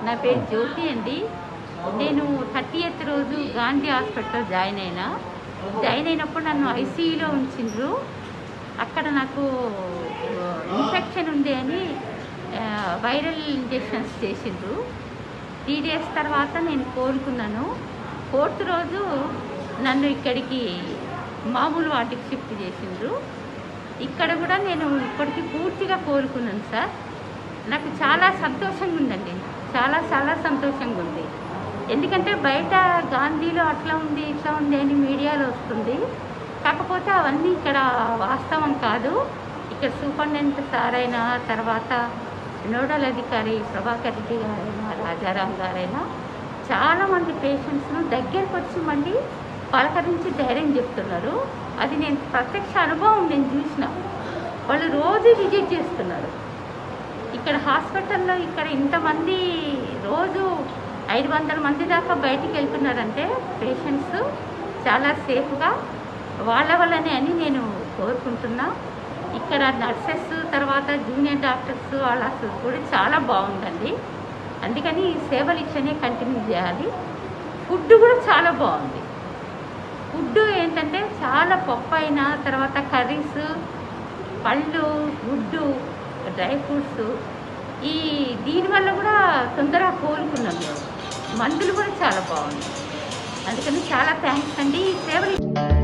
నా పేరు జ్యోతి అండి. నేను 30th రోజు గాంధీ హాస్పిటల్ జాయిన్ అయినప్పుడు నన్ను ఐసీయూలో ఉంచిండ్రు. అక్కడ నాకు ఇన్ఫెక్షన్ ఉంది అని వైరల్ ఇంజెక్షన్స్ చేసిండ్రు. 3 days తర్వాత నేను కోలుకున్నాను. 4th రోజు నన్ను ఇక్కడికి మామూలు వాటికి షిఫ్ట్ చేసిండ్రు. ఇక్కడ కూడా నేను ఇప్పటికీ పూర్తిగా కోలుకున్నాను సార్. నాకు చాలా సంతోషంగా ఉందండి, చాలా చాలా సంతోషంగా ఉంది. ఎందుకంటే బయట గాంధీలో అట్లా ఉంది ఇట్లా ఉంది అని మీడియాలో వస్తుంది, కాకపోతే అవన్నీ ఇక్కడ వాస్తవం కాదు. ఇక్కడ సూపరింటెండెంట్ సార్ అయినా, తర్వాత నోడల్ అధికారి ప్రభాకర్ రెడ్డి గారైనా, రాజారాం గారైనా చాలామంది పేషెంట్స్ను దగ్గరకు వచ్చి మళ్ళీ పలకరించి ధైర్యం చెప్తున్నారు. అది నేను ప్రత్యక్ష అనుభవం నేను చూసిన. వాళ్ళు రోజు విజిట్ చేస్తున్నారు ఇక్కడ హాస్పిటల్లో. ఇక్కడ ఇంతమంది రోజు 500 మంది దాకా బయటికి వెళ్తున్నారంటే పేషెంట్స్ చాలా సేఫ్గా వాళ్ళ వల్లనే అని నేను కోరుకుంటున్నా. ఇక్కడ నర్సెస్, తర్వాత జూనియర్ డాక్టర్స్ వాళ్ళ కూడా చాలా బాగుందండి. అందుకని ఈ సేవలు ఇచ్చనే కంటిన్యూ చేయాలి. ఫుడ్ కూడా చాలా బాగుంది. ఫుడ్ ఏంటంటే చాలా పప్పు అయినా, తర్వాత కర్రీస్, పళ్ళు, గుడ్డు, డ్రై ఫ్రూట్స్, దీనివల్ల కూడా తొందరగా కోలుకున్నాం మేము. మందులు కూడా చాలా బాగుంది. అందుకని చాలా థ్యాంక్స్ అండి. ఈ సేవలు